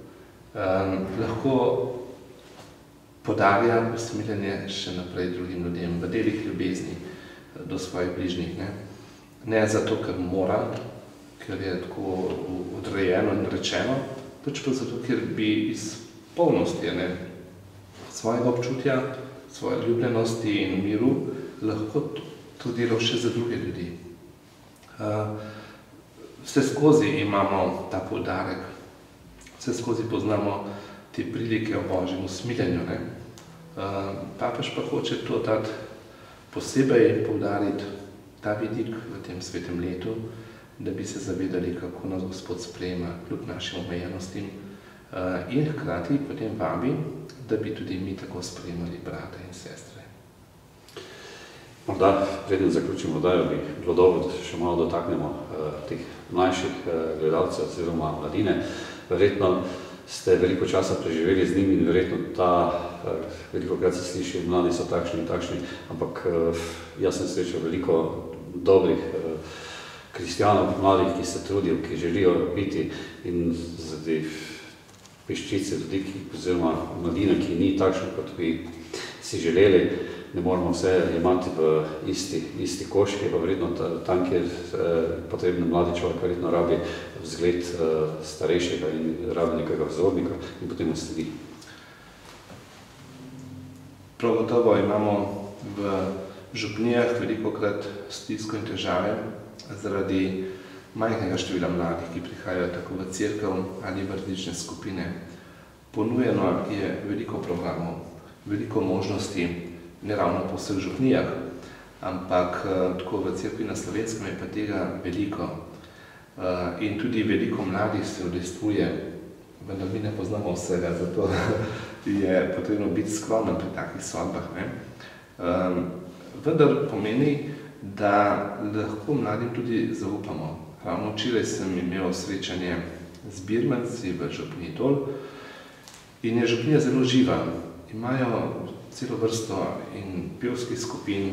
lahko podarja usmiljenje še naprej drugim ljudem, v delih ljubezni do svojih bližnjih. Ne, ne zato, ker mora, ker je tako odrejeno in rečeno, pač pa zato, ker bi iz polnosti ne, svojega občutja, svoje ljubljenosti in miru lahko to delal še za druge ljudi. Vse skozi imamo ta poudarek, vse skozi poznamo te prilike o Božjem usmiljenju. Ne. Papež pa hoče to dati posebej poudariti, ta vidik v tem svetem letu, da bi se zavedali, kako nas Gospod sprejema kljub našim omejenostim in hkrati potem vabi, da bi tudi mi tako sprejemali brate in sestre. Morda, preden zaključimo oddajo, bi bilo dobro, da se še malo dotaknemo teh mlajših gledalcev oziroma mladine. Verjetno ste veliko časa preživeli z njimi in verjetno ta, veliko krat se sliši, mladi so takšni in takšni, ampak jaz sem srečal veliko dobrih kristjanov, mladih, ki se trudijo, ki želijo biti in zaradi peščice ljudi, oziroma mladine, ki ni takšna, kot bi si želeli, ne moramo vse imati v isti, isti koš, ki je pa verjetno tam, kjer potrebno mladi človek verjetno rabi vzgled starejšega in rabi nekega vzornika in potem sledi. Prav gotovo imamo v župnijah velikokrat stisko in težave zaradi majhnega števila mladih, ki prihajajo tako v cerkev ali v različne skupine. Ponujeno je veliko programov, veliko možnosti, ne ravno po vseh župnijah, ampak tako v cerkvi na Slovenskem je pa tega veliko. In tudi veliko mladih se udejstvuje, vendar mi ne poznamo vsega, zato je potrebno biti skromen pri takih sodbah. Ne? Vendar pomeni, da lahko mladim tudi zaupamo. Ravno včeraj sem imel srečanje z birmanci v župniji Dol in je župnija zelo živa. imajo celo vrsto in pevskih skupin,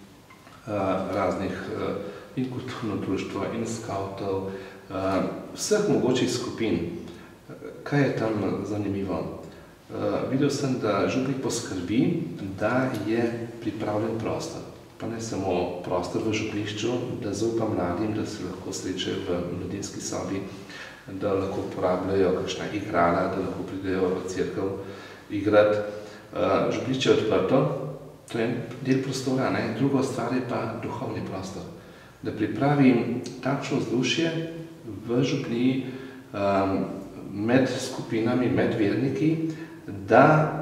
raznih in kulturno društvo, in skavtov, vseh mogočih skupin. Kaj je tam zanimivo? Videl sem, da župnik poskrbi, da je pripravljen prostor. Pa ne samo prostor v župnišču, da zaupa mladim, da se lahko srečajo v mladinski sobi, da lahko uporabljajo kakšna igrala, da lahko pridejo v cerkev igrati. Župnišče je odprto, to je del prostora, ne? Druga stvar je pa duhovni prostor. Da pripravi takšno vzdušje v župniji um, med skupinami, med verniki, da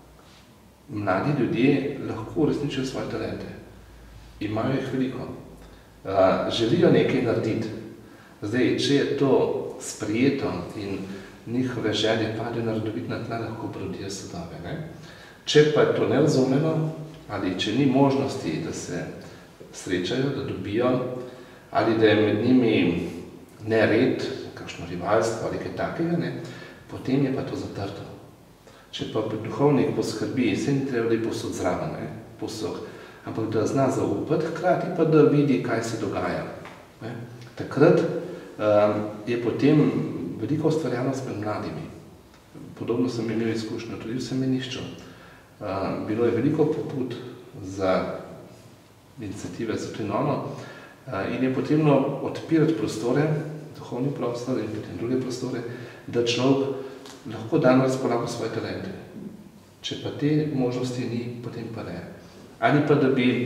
mladi ljudje lahko uresničijo svoje talente. Imajo jih veliko. Uh, želijo nekaj narediti. Zdaj, če je to sprijeto in njihove želje padejo na rodovitna tla, lahko brodijo sadove, ne? Če pa je to nerazumljeno, ali če ni možnosti, da se srečajo, da dobijo, ali da je med njimi nered, kakšno rivalstvo ali kaj takega, ne, potem je pa to zatrto. Če pa duhovnik poskrbi, se ni treba lepo posod zraven, ne, posod, ampak da zna zaupati, hkrati pa da vidi, kaj se dogaja. Ne. Takrat um, je potem veliko ustvarjalnost med mladimi. Podobno sem imel izkušnjo tudi v semenišču. Uh, bilo je veliko pobud za iniciative za Trinono uh, in je potrebno odpirati prostore, duhovni prostor in potem druge prostore, da človek lahko dan razpolaga svoje talente. Če pa te možnosti ni, potem pa ne. Ali pa da bi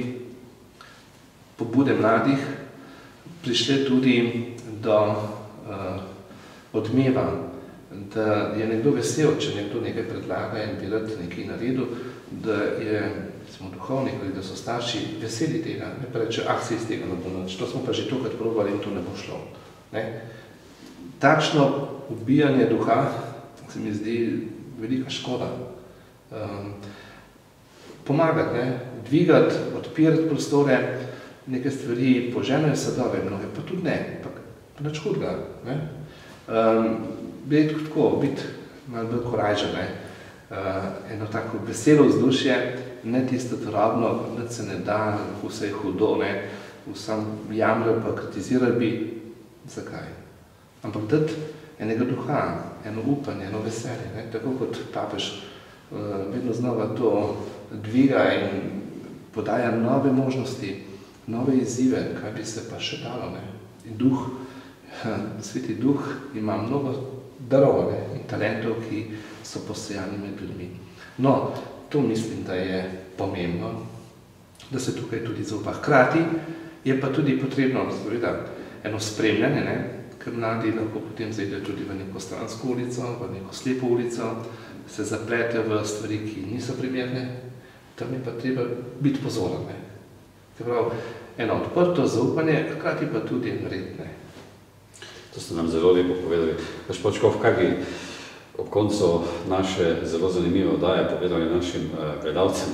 pobude mladih prišle tudi do uh, odmeva, da je nekdo vesel, če nekdo nekaj predlaga in bi rad nekaj naredil, da je, recimo, duhovnik ali da so starši veseli tega, ne pa reče, ah, se iz tega ne bo nič, to smo pa že tokrat probali in to ne bo šlo. Ne? Takšno ubijanje duha se mi zdi velika škoda. Um, pomagati, ne? Dvigati, odpirati prostore, neke stvari poženajo sadove, mnoge pa tudi ne, pa, pa nič hudega. Ne? Um, biti tako, biti malo bolj korajžen, ne? Uh, eno tako veselo vzdušje, ne tisto turobno, nič se ne da, vse je hudo, ne? Vsem jamrali pa kritizirali bi, zakaj? Ampak dati enega duha, eno upanje, eno veselje, ne? Tako kot papež uh, vedno znova to dviga in podaja nove možnosti, nove izzive, kaj bi se pa še dalo, ne? In duh, Sveti duh ima mnogo darov in talentov, ki so posejani med ljudmi. No, to mislim, da je pomembno, da se tukaj tudi zaupa. Hkrati je pa tudi potrebno, seveda, eno spremljanje, ne? Ker mladi lahko potem zaidejo tudi v neko stransko ulico, v neko slepo ulico, se zapletejo v stvari, ki niso primerne, tam je pa treba biti pozoren. Ne? Prav, eno odprto zaupanje, hkrati pa tudi en red. Ne? To ste nam zelo lepo povedali. Gospod Škof, kaj bi ob koncu naše zelo zanimive oddaje povedali našim uh, gledalcem?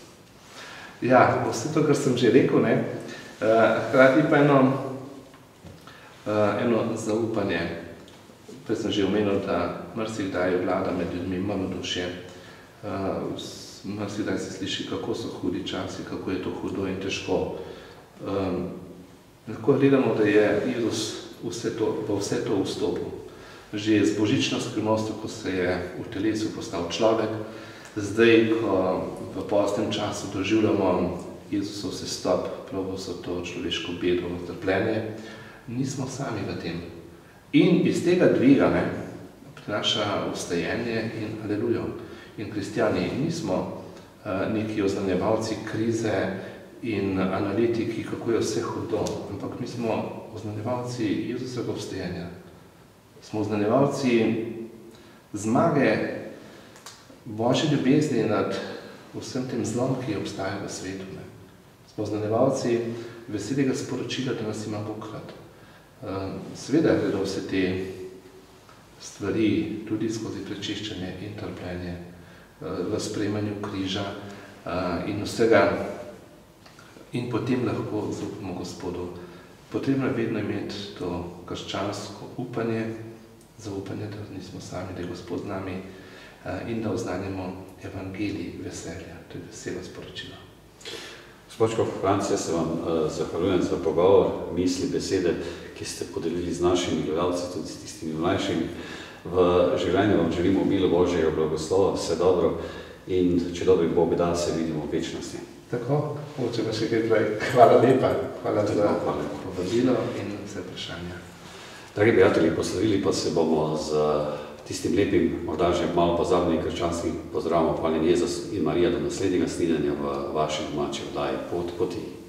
Ja, vse to, kar sem že rekel, ne? Uh, hkrati pa eno, uh, eno zaupanje. Prej sem že omenil, da marsikdaj vlada med ljudmi malodušje. Uh, marsikdaj se sliši, kako so hudi časi, kako je to hudo in težko. Um, lahko gledamo, da je Jezus Vse to, v vse to vstopil. Že z božično skrivnostjo, ko se je v telesu postal človek, zdaj, ko v postnem času doživljamo Jezusov sestop, prav so to človeško bedo, trpljenje, nismo sami v tem. In iz tega dviga ne, prinaša vstajenje in alelujo. In kristjani nismo uh, neki oznanjevalci krize in analitiki, kako je vse hudo, ampak mi smo oznanjevalci Jezusovega vstajenja. Smo oznanjevalci zmage Božje ljubezni nad vsem tem zlom, ki obstaja v svetu. Ne. Smo oznanjevalci veselega sporočila, da nas ima Bog rad. Seveda gredo vse te stvari tudi skozi prečiščenje in trpljenje v sprejemanju križa in vsega, in potem lahko zaupamo Gospodu. Potrebno je vedno imeti to krščansko upanje, zaupanje, da nismo sami, da je Gospod z nami in da oznanjamo evangelij veselja, to je veselo sporočilo. Gospod škof Franc, jaz se vam uh, zahvaljujem za pogovor, misli, besede, ki ste podelili z našimi gledalci, tudi s tistimi mlajšimi. V življenju vam želimo obilo Božjega blagoslova, vse dobro in če dobri Bog da, se vidimo v večnosti. Tako, mogoče pa še kaj prej. Hvala lepa, hvala za povabilo in vse vprašanja. Dragi prijatelji, poslovili pa se bomo z tistim lepim, morda že malo pozabnim krščanskim pozdravom, hvaljen Jezus in Marija, do naslednjega snidenja v vaši domači oddaji Pot poti.